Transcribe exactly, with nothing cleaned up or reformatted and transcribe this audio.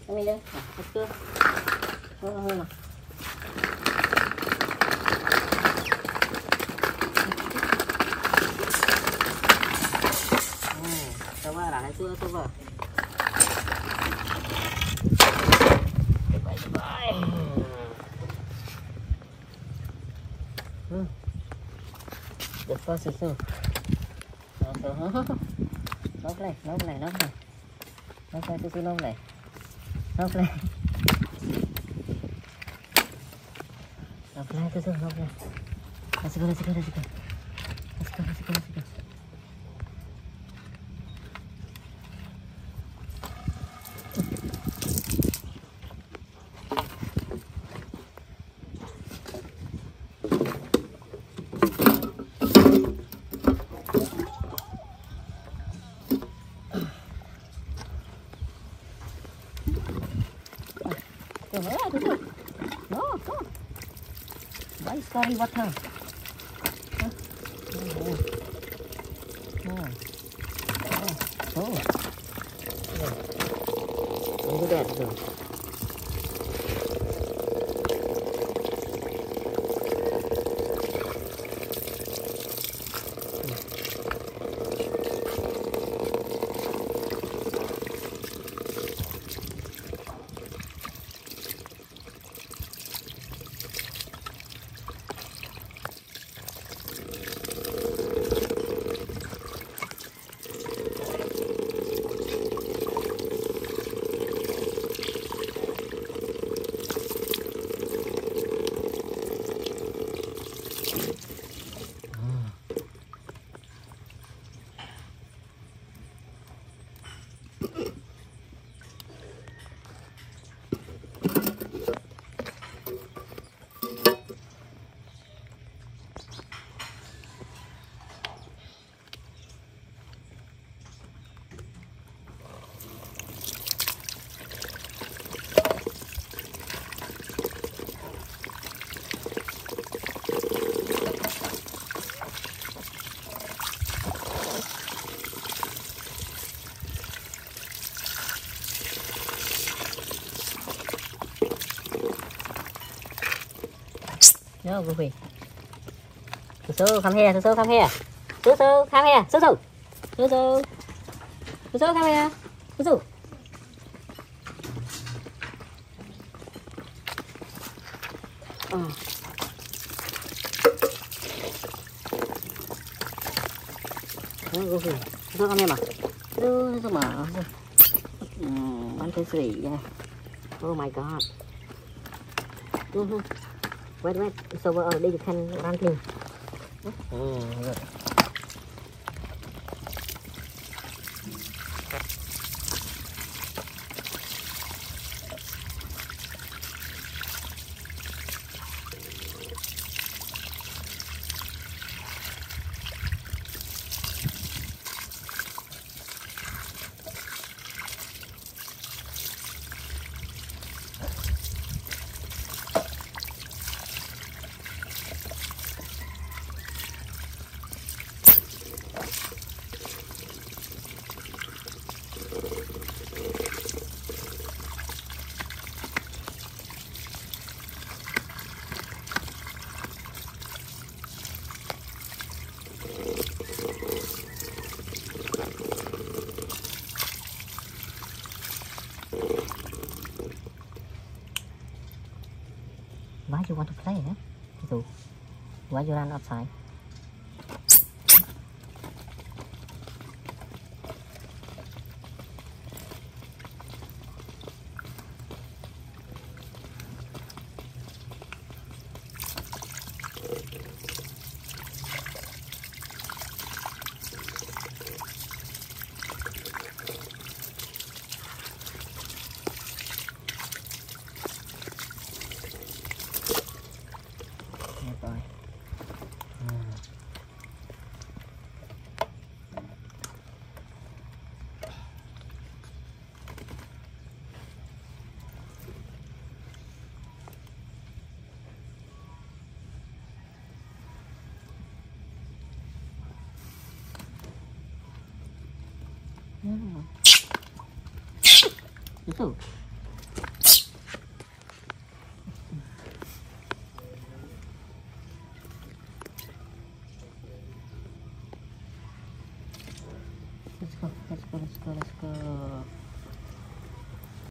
Ini dia. Nah, betul. Oh, oh, oh. Coba lah, itu coba. Coba, coba. Hmm. Lepas itu. Nấu lên, nấu lên, nấu lên. Nấu lên, tôi nấu lên. Nấu lên. Nấu lên, tôi nấu lên. Let's go, let's go, let's go. Let's go, let's go, let's go. No, no. Why scary water? Huh? Oh, oh. Oh. Oh. Yeah. Look at that. Though. No, go away. Susu, come here. Susu, come here. Susu, come here. Susu. Susu. Susu, come here. Susu. Oh. No, go away. Susu, come here, ma. Susu, Susu, ma. Mm, one, two, three. Yeah. Oh my God. Mm-hmm. Wait, wait, it's over already, you can run through. Mm, good. Why you want to play, huh? So, why you run outside? Hmm. Itu. Let's go, let's go, let's go, let's go.